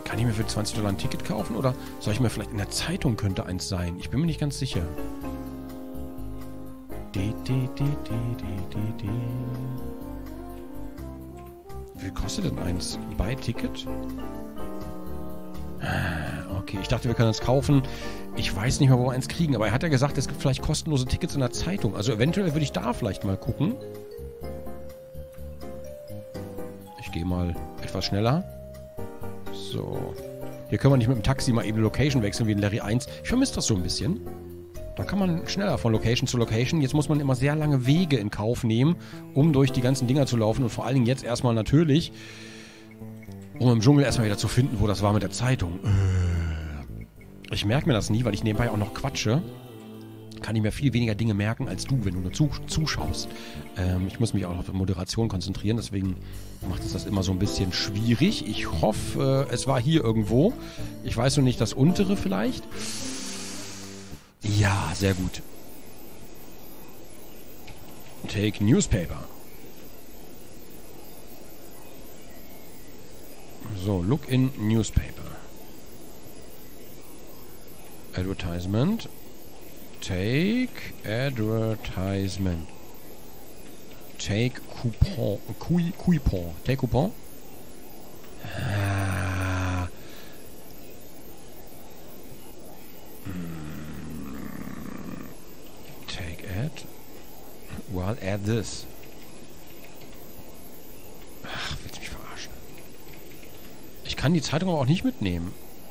Kann ich mir für 20 Dollar ein Ticket kaufen? Oder soll ich mir vielleicht in der Zeitung könnte eins sein? Ich bin mir nicht ganz sicher. Wie viel kostet denn eins? Buy Ticket? Okay, ich dachte, wir können das kaufen. Ich weiß nicht mehr, wo wir eins kriegen. Aber er hat ja gesagt, es gibt vielleicht kostenlose Tickets in der Zeitung. Also eventuell würde ich da vielleicht mal gucken. Ich gehe mal etwas schneller. So. Hier können wir nicht mit dem Taxi mal eben Location wechseln wie in Larry 1. Ich vermisse das so ein bisschen. Da kann man schneller von Location zu Location. Jetzt muss man immer sehr lange Wege in Kauf nehmen, um durch die ganzen Dinger zu laufen. Und vor allen Dingen jetzt erstmal natürlich, um im Dschungel erstmal wieder zu finden, wo das war mit der Zeitung. Ich merke mir das nie, weil ich nebenbei auch noch quatsche. Kann ich mir viel weniger Dinge merken als du, wenn du nur zuschaust. Ich muss mich auch auf Moderation konzentrieren, deswegen macht es das immer so ein bisschen schwierig. Ich hoffe, es war hier irgendwo. Ich weiß nur nicht, das untere vielleicht. Ja, sehr gut. Take Newspaper. So, look in Newspaper. Advertisement. Take Advertisement. Take Coupon. Coupon. Take Coupon. Take Ad. Well, add this. Ach, willst du mich verarschen? Ich kann die Zeitung aber auch nicht mitnehmen.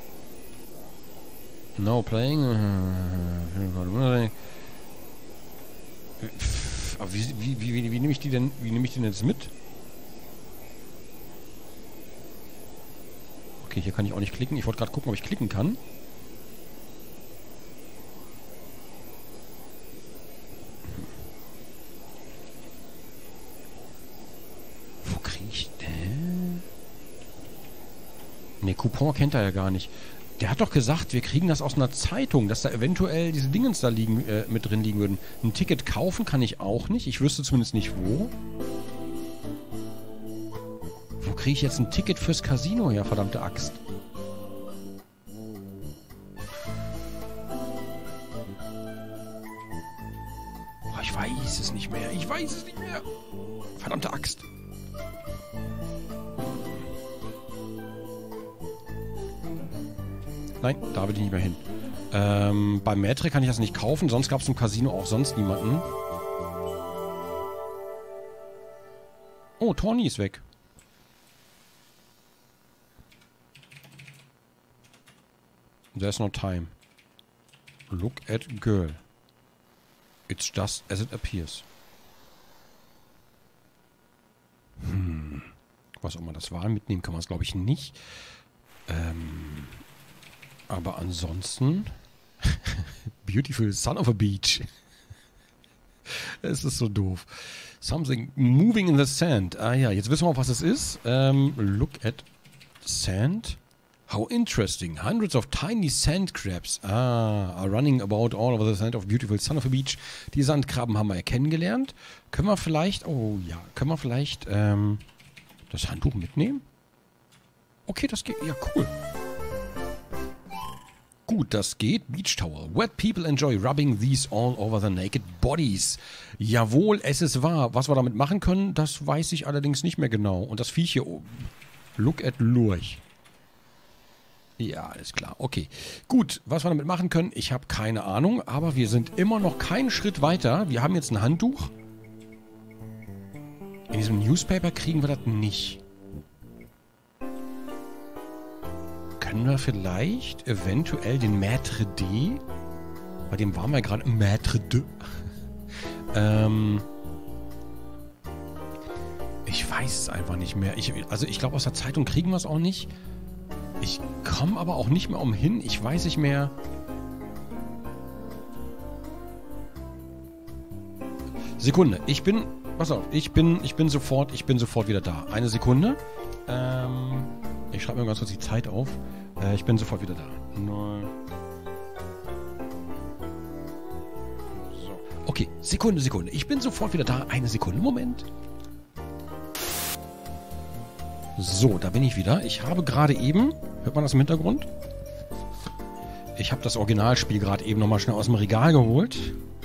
No playing. Aber wie nehme ich die denn? Wie nehme ich den jetzt mit? Okay, hier kann ich auch nicht klicken. Ich wollte gerade gucken, ob ich klicken kann. Wo kriege ich denn? Ne, Coupon kennt er ja gar nicht. Der hat doch gesagt, wir kriegen das aus einer Zeitung, dass da eventuell diese Dingens da liegen, mit drin liegen würden. Ein Ticket kaufen kann ich auch nicht. Ich wüsste zumindest nicht wo. Wo kriege ich jetzt ein Ticket fürs Casino her, verdammte Axt? Oh, ich weiß es nicht mehr. Ich weiß es nicht mehr. Verdammte Axt. Nein, da will ich nicht mehr hin. Beim Maitre kann ich das nicht kaufen, sonst gab es im Casino auch sonst niemanden. Oh, Tawny ist weg. There's no time. Look at girl. It's just as it appears. Was auch immer das war, mitnehmen kann man es glaube ich nicht. Aber ansonsten... Beautiful son of a beach. Es ist so doof. Something moving in the sand. Ah ja, jetzt wissen wir auch, was es ist. Look at sand. How interesting. Hundreds of tiny sand crabs are running about all over the sand of beautiful son of a beach. Die Sandkrabben haben wir ja kennengelernt. Können wir vielleicht... Oh ja, können wir vielleicht das Handtuch mitnehmen? Okay, das geht... Ja, cool. Gut, das geht. Beach Towel. Wet people enjoy rubbing these all over the naked bodies. Jawohl, es ist wahr. Was wir damit machen können, das weiß ich allerdings nicht mehr genau. Und das Viech hier oben. Look at Lurch. Ja, alles klar. Okay. Gut, was wir damit machen können, ich habe keine Ahnung. Aber wir sind immer noch keinen Schritt weiter. Wir haben jetzt ein Handtuch. In diesem Newspaper kriegen wir das nicht. Können wir vielleicht eventuell den Maître D? Bei dem waren wir gerade Maître D. Ich weiß es einfach nicht mehr. Also ich glaube, aus der Zeitung kriegen wir es auch nicht. Ich komme aber auch nicht mehr umhin. Ich weiß nicht mehr. Sekunde. Pass auf. Ich bin sofort wieder da. Eine Sekunde. Ich schreibe mir ganz kurz die Zeit auf. Ich bin sofort wieder da. So. Okay, Sekunde. Ich bin sofort wieder da. Eine Sekunde, Moment. So, da bin ich wieder. Ich habe gerade eben Hört man das im Hintergrund? Ich habe das Originalspiel gerade eben nochmal schnell aus dem Regal geholt.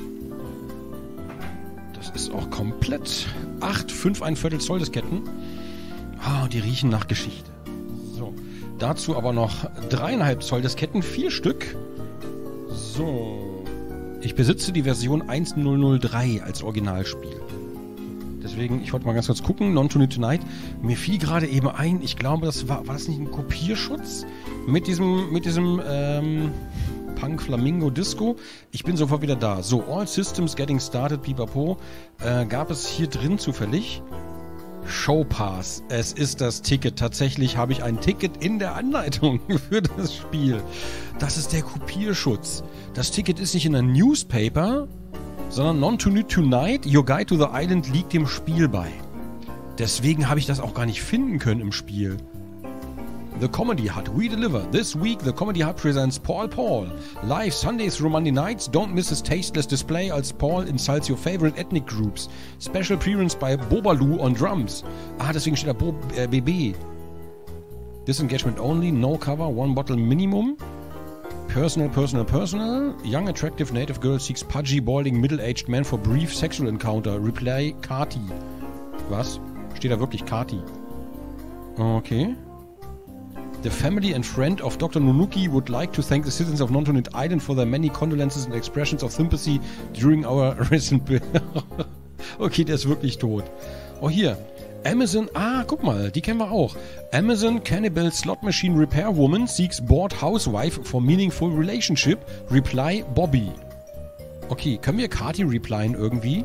Das ist auch komplett 5,25 Zoll Disketten. Ah, die riechen nach Geschichte. So, dazu aber noch 3,5 Zoll Disketten, 4 Stück. So, ich besitze die Version 1003 als Originalspiel. Deswegen, ich wollte mal ganz kurz gucken. Non Tonight Tonight. Mir fiel gerade eben ein, ich glaube, das war das nicht ein Kopierschutz? Mit diesem Punk Flamingo Disco. Ich bin sofort wieder da. So, All Systems Getting Started, pipapo. Gab es hier drin zufällig Showpass. Es ist das Ticket. Tatsächlich habe ich ein Ticket in der Anleitung für das Spiel. Das ist der Kopierschutz. Das Ticket ist nicht in einem Newspaper, sondern Non Tonight Tonight, Your Guide to the Island liegt dem Spiel bei. Deswegen habe ich das auch gar nicht finden können im Spiel. The Comedy Hut, we deliver. This week the Comedy Hut presents Paul Paul. Live Sundays through Monday nights. Don't miss his tasteless display als Paul insults your favorite ethnic groups. Special appearance by Bobaloo on drums. Ah, deswegen steht da BB. Disengagement only, no cover, 1 bottle minimum. Personal. Young attractive native girl seeks pudgy, balding, middle-aged man for brief sexual encounter. Reply Kati. Was? Steht da wirklich Kati? Okay. The family and friend of Dr. Nunuki would like to thank the citizens of Non Tonight Island for their many condolences and expressions of sympathy during our recent... Okay, der ist wirklich tot. Oh, hier. Amazon, guck mal, die kennen wir auch. Amazon Cannibal Slot Machine Repair Woman seeks bored housewife for meaningful relationship. Reply Bobby. Okay, können wir Kati replyen irgendwie?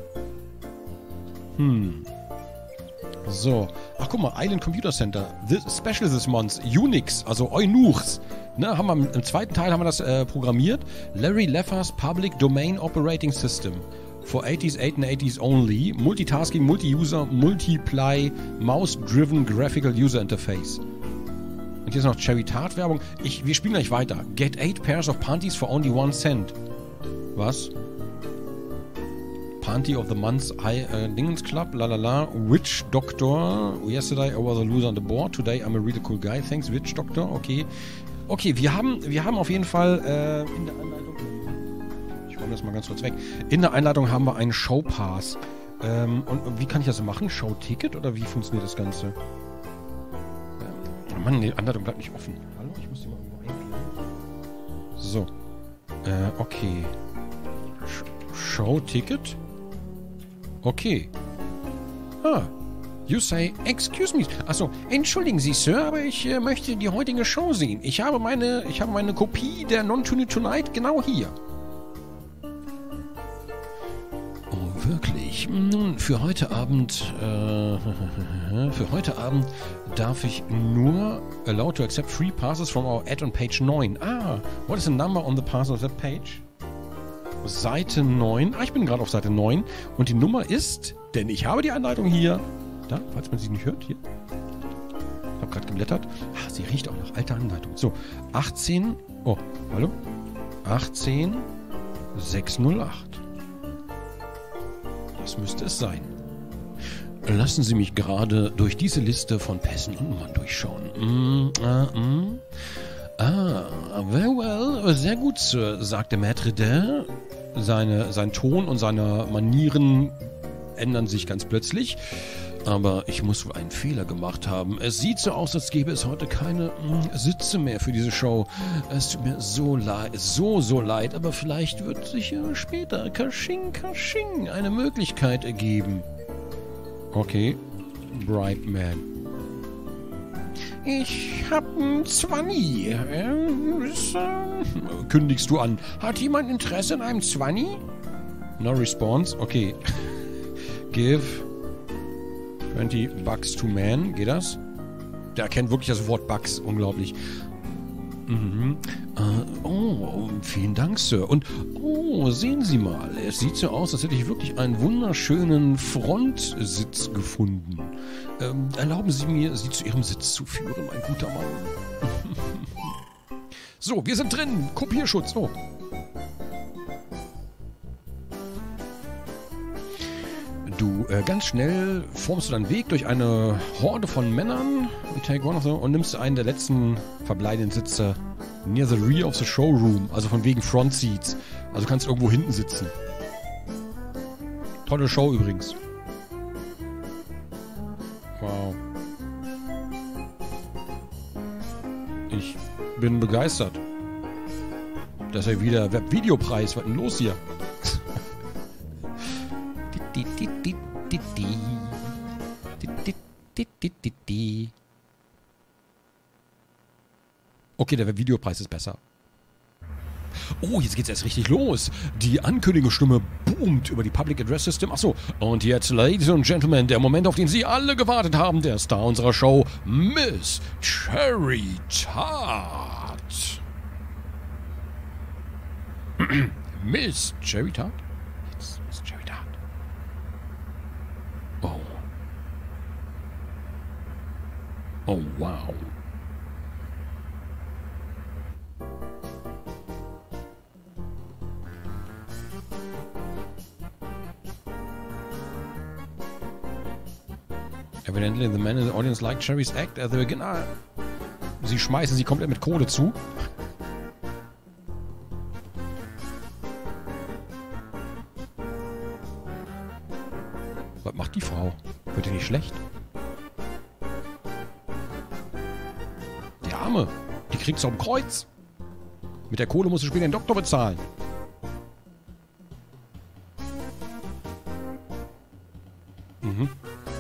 So. Ach, guck mal, Island Computer Center. The Special this month. Unix, also Eunuchs. Ne, haben wir im zweiten Teil haben wir das programmiert. Larry Leffers Public Domain Operating System. For 80s, 8 and 80s only. Multitasking, Multi-User, Multiply, Mouse-Driven Graphical User Interface. Und hier ist noch Cherry Tart Werbung. Wir spielen gleich weiter. Get 8 pairs of panties for only 1 cent. Was? Panty of the Month Dingens Club, lalala. Witch Doctor. Yesterday I was a loser on the board. Today I'm a really cool guy. Thanks, Witch Doctor. Okay. Okay, wir haben auf jeden Fall in der Anleitung... Das mal ganz kurz weg. In der Einladung haben wir einen Showpass. Und wie kann ich das machen? Showticket oder wie funktioniert das Ganze? Oh Mann, die Anleitung bleibt nicht offen. Hallo? Ich muss die mal irgendwo eingeben. So. Okay. Showticket? Okay. You say, excuse me. Achso, entschuldigen Sie, Sir, aber ich möchte die heutige Show sehen. Ich habe meine Kopie der Non Tonight Tonight genau hier. Wirklich? Nun, für heute Abend darf ich nur allow to accept free passes from our ad on page 9. What is the number on the pass of that page? Seite 9. Ich bin gerade auf Seite 9. Und die Nummer ist, denn ich habe die Anleitung hier. Da, falls man sie nicht hört, hier. Ich habe gerade geblättert. Sie riecht auch nach alter Anleitung. So, 18. Oh, hallo? 18608. Das müsste es sein. Lassen Sie mich gerade durch diese Liste von Pässen und Nummern durchschauen. Very well, sehr gut, Sir, sagte Maître D'. Sein Ton und seine Manieren ändern sich ganz plötzlich. Aber ich muss wohl einen Fehler gemacht haben. Es sieht so aus, als gäbe es heute keine Sitze mehr für diese Show. Es tut mir so leid, so leid, aber vielleicht wird sich ja später, Kasching, eine Möglichkeit ergeben. Okay, Bright Man. Ich hab einen 20. Kündigst du an. Hat jemand Interesse an einem 20? No response. Okay. Give 20 bucks to man. Geht das? Der erkennt wirklich das Wort Bucks. Unglaublich. Vielen Dank, Sir. Und, sehen Sie mal. Es sieht so aus, als hätte ich wirklich einen wunderschönen Frontsitz gefunden. Erlauben Sie mir, Sie zu Ihrem Sitz zu führen, mein guter Mann. So, wir sind drin. Kopierschutz. Oh. Du ganz schnell formst du deinen Weg durch eine Horde von Männern und nimmst einen der letzten verbleibenden Sitze near the rear of the showroom, also von wegen Front Seats. Also kannst du irgendwo hinten sitzen. Tolle Show übrigens. Wow. Ich bin begeistert. Das ist ja wieder Webvideopreis. Was ist denn los hier? Okay, der Webvideopreis ist besser. Oh, jetzt geht's erst richtig los. Die Ankündigungsstimme boomt über die Public Address System. Achso, und jetzt, Ladies and Gentlemen, der Moment, auf den Sie alle gewartet haben. Der Star unserer Show, Miss Cherry Tart. Miss Cherry Tart? Jetzt Miss Cherry Tart. Oh. Oh, wow. Evidently, the men in the audience like Cherry's act at the beginning. Ah, sie schmeißen sie komplett mit Kohle zu. Was macht die Frau? Wird ihr nicht schlecht? Die Arme, die kriegt's am Kreuz. Mit der Kohle muss sie später den Doktor bezahlen. Mhm.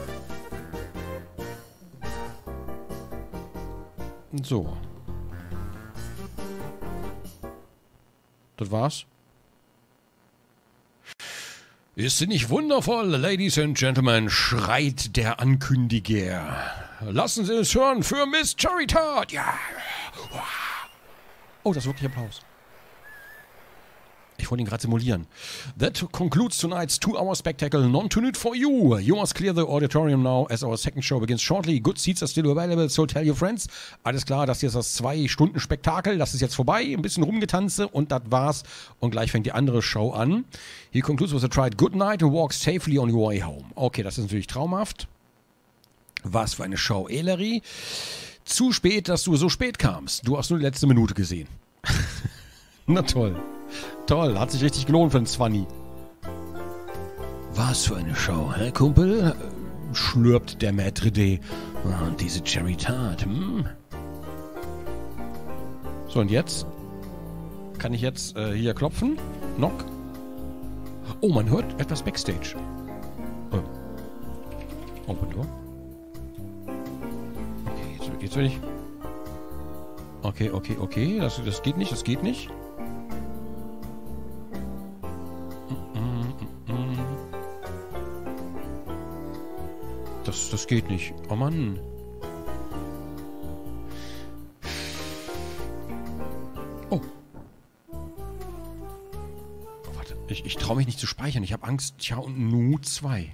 So. Das war's. Ist sie nicht wundervoll, Ladies and Gentlemen, schreit der Ankündiger. Lassen Sie es hören für Miss Cherry Tart. Ja. Oh, das ist wirklich Applaus. Ich wollte ihn gerade simulieren. That concludes tonight's 2-hour spectacle. Non-too for you. You must clear the auditorium now as our second show begins shortly. Good seats are still available, so tell your friends. Alles klar, das hier ist das 2-Stunden-Spektakel. Das ist jetzt vorbei. Ein bisschen Rumgetanze und das war's. Und gleich fängt die andere Show an. He concludes with a tried good night and walks safely on your way home. Okay, das ist natürlich traumhaft. Was für eine Show, Larry. Zu spät, dass du so spät kamst. Du hast nur die letzte Minute gesehen. Na toll. Toll, hat sich richtig gelohnt für den 20. Was für eine Show, hä, Kumpel? Schlürpt der Maître D. Und diese Cherry Tart, So, und jetzt? Kann ich jetzt hier klopfen? Knock? Oh, man hört etwas Backstage. Open Door. Okay, jetzt will ich... Okay. Das geht nicht, das geht nicht. Das geht nicht. Oh Mann. Oh. Warte. Ich traue mich nicht zu speichern. Ich habe Angst. Tja, und Nu 2.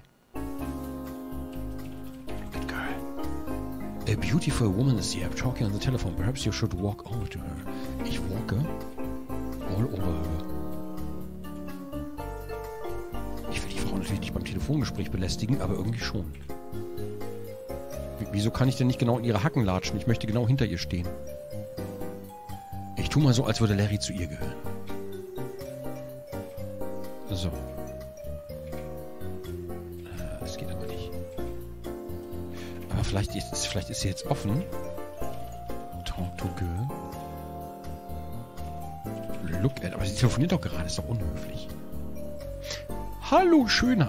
Good girl. A beautiful woman is here talking on the telephone. Perhaps you should walk over to her. Ich walke all over her. Ich will die Frau natürlich nicht beim Telefongespräch belästigen, aber irgendwie schon. Wieso kann ich denn nicht genau in ihre Hacken latschen? Ich möchte genau hinter ihr stehen. Ich tue mal so, als würde Larry zu ihr gehören. So. Das geht aber nicht. Aber vielleicht ist sie jetzt offen. Talk to girl. Look at... Aber sie telefoniert doch gerade. Ist doch unhöflich. Hallo, Schönheit.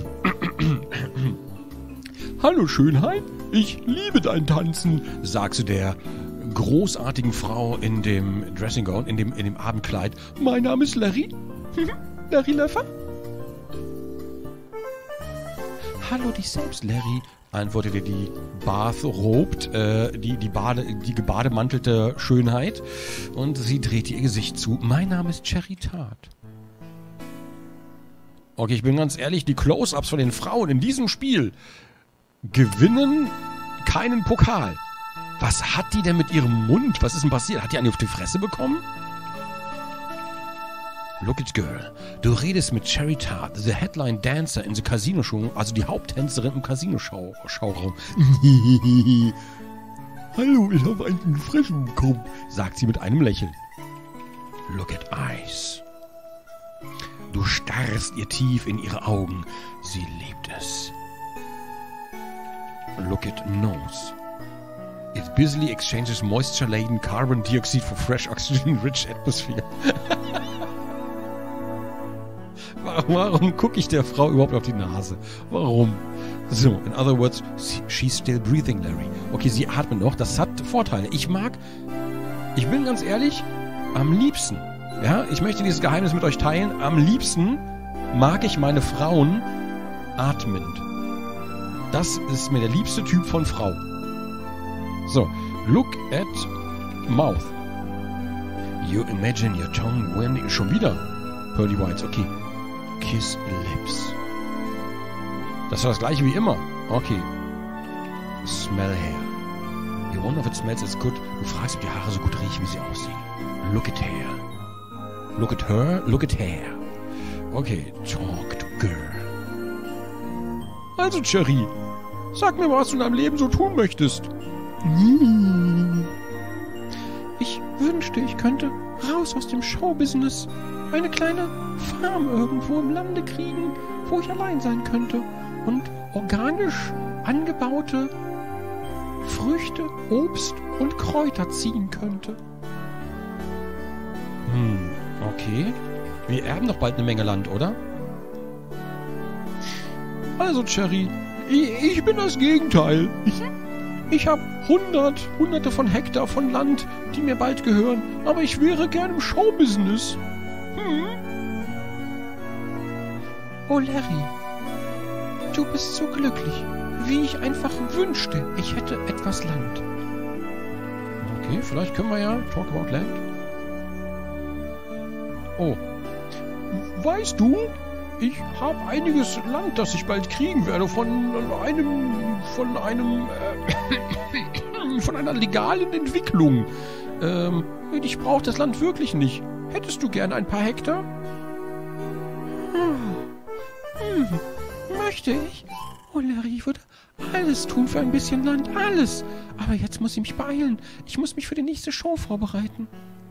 Hallo, Schönheit. Ich liebe dein Tanzen, sagte der großartigen Frau in dem Dressing Gown, in dem Abendkleid. Mein Name ist Larry. Larry Löffer. Hallo dich selbst, Larry, antwortete die Bath-robed, die gebademantelte Schönheit. Und sie drehte ihr Gesicht zu. Mein Name ist Cherry Tart. Okay, ich bin ganz ehrlich, die Close-Ups von den Frauen in diesem Spiel gewinnen keinen Pokal. Was hat die denn mit ihrem Mund? Was ist denn passiert? Hat die eine auf die Fresse bekommen? Look it, girl. Du redest mit Cherry Tart, the headline dancer in the Casino Show, also die Haupttänzerin im Casino-Schauraum. Hallo, ich habe einen Fressen bekommen, sagt sie mit einem Lächeln. Look at eyes. Du starrst ihr tief in ihre Augen. Sie liebt es. Look at nose. It busily exchanges moisture-laden carbon dioxide for fresh oxygen-rich atmosphere. Warum gucke ich der Frau überhaupt auf die Nase? Warum? So, in other words, she's still breathing, Larry. Okay, sie atmet noch. Das hat Vorteile. Ich bin ganz ehrlich, am liebsten, ja, ich möchte dieses Geheimnis mit euch teilen, am liebsten mag ich meine Frauen atmend. Das ist mir der liebste Typ von Frau. So, look at mouth. You imagine your tongue when... Schon wieder Pearly Whites, okay. Kiss lips. Das ist das gleiche wie immer. Okay. Smell hair. You wonder if it smells as good. Du fragst, ob die Haare so gut riechen, wie sie aussehen. Look at hair. Look at her. Look at hair. Okay. Talk to girl. Also, Cherry, sag mir, was du in deinem Leben so tun möchtest. Ich wünschte, ich könnte raus aus dem Showbusiness. Eine kleine Farm irgendwo im Lande kriegen, wo ich allein sein könnte und organisch angebaute Früchte, Obst und Kräuter ziehen könnte. Okay. Wir erben doch bald eine Menge Land, oder? Also, Cherry, ich bin das Gegenteil. Ich habe hunderte von Hektar von Land, die mir bald gehören, aber ich wäre gern im Showbusiness. Oh, Larry, du bist so glücklich, wie ich einfach wünschte, ich hätte etwas Land. Okay, vielleicht können wir ja talk about land. Oh, weißt du, ich habe einiges Land, das ich bald kriegen werde von einer legalen Entwicklung. Ich brauche das Land wirklich nicht. Hättest du gern ein paar Hektar? Möchte ich? Oh, Larry, ich würde alles tun für ein bisschen Land. Alles. Aber jetzt muss ich mich beeilen. Ich muss mich für die nächste Show vorbereiten.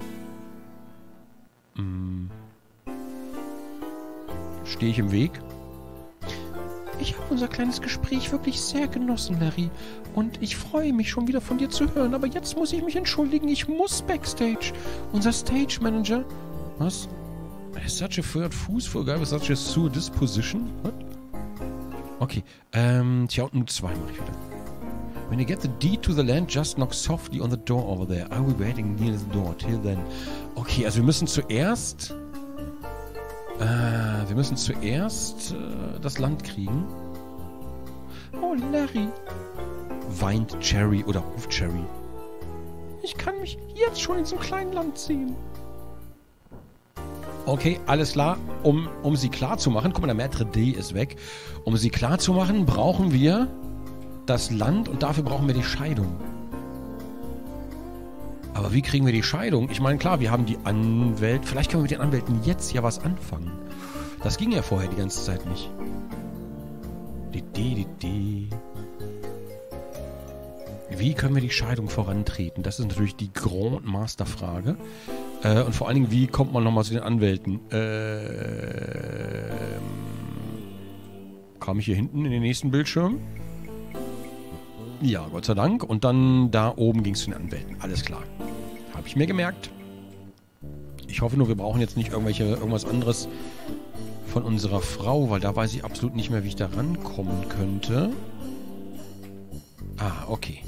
Stehe ich im Weg? Ich habe unser kleines Gespräch wirklich sehr genossen, Larry. Und ich freue mich schon wieder von dir zu hören. Aber jetzt muss ich mich entschuldigen. Ich muss backstage. Unser Stage Manager... Was? Such a third Fuß for a guy with such a sore disposition? What? Okay. Tja, und nur 2 mache ich wieder. When you get the deed to the land, just knock softly on the door over there. I will be waiting near the door. Till then. Okay, also wir müssen zuerst... das Land kriegen. Oh, Larry. Weint Cherry oder ruft Cherry. Ich kann mich jetzt schon in so einem kleinen Land sehen. Okay, alles klar. Um sie klar zu machen, guck mal, der Maître D ist weg. Um sie klar zu machen, brauchen wir das Land und dafür brauchen wir die Scheidung. Aber wie kriegen wir die Scheidung? Ich meine, klar, wir haben die Anwälte. Vielleicht können wir mit den Anwälten jetzt ja was anfangen. Das ging ja vorher die ganze Zeit nicht. Wie können wir die Scheidung vorantreten? Das ist natürlich die Grand Master Frage. Und vor allen Dingen, wie kommt man nochmal zu den Anwälten? Kam ich hier hinten in den nächsten Bildschirm? Ja, Gott sei Dank. Und dann da oben ging es zu den Anwälten. Alles klar. Habe ich mir gemerkt. Ich hoffe nur, wir brauchen jetzt nicht irgendwas anderes von unserer Frau, weil da weiß ich absolut nicht mehr, wie ich da rankommen könnte. Ah, okay.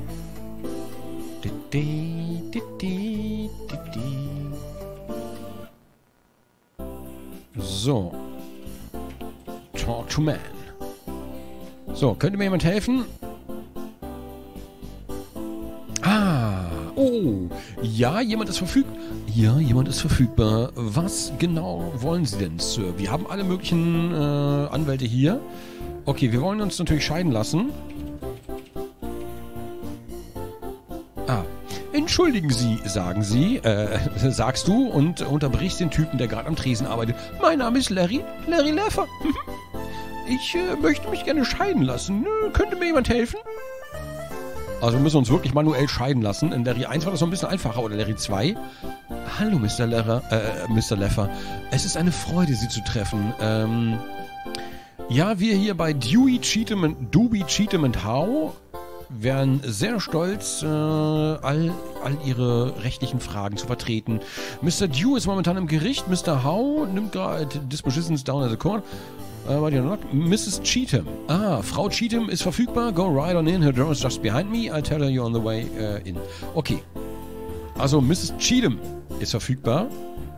So. Talk to man. So, könnte mir jemand helfen? Oh, ja, jemand ist verfügbar. Ja, jemand ist verfügbar. Was genau wollen Sie denn, Sir? Wir haben alle möglichen Anwälte hier. Okay, wir wollen uns natürlich scheiden lassen. Entschuldigen Sie, sagst du und unterbrichst den Typen, der gerade am Tresen arbeitet. Mein Name ist Larry Leffer. Ich möchte mich gerne scheiden lassen. Könnte mir jemand helfen? Also wir müssen uns wirklich manuell scheiden lassen. In Larry 1 war das noch ein bisschen einfacher, oder Larry 2. Hallo, Mr. Leffer. Es ist eine Freude, Sie zu treffen. Ja, wir hier bei Dewey, Cheatham and Howe wären sehr stolz, all ihre rechtlichen Fragen zu vertreten. Mr. Dew ist momentan im Gericht. Mr. Howe nimmt gerade Dispositions down at the court. Mrs. Cheatham. Frau Cheatham ist verfügbar. Go right on in. Her door is just behind me. I'll tell her you're on the way in. Okay. Also Mrs. Cheatham ist verfügbar.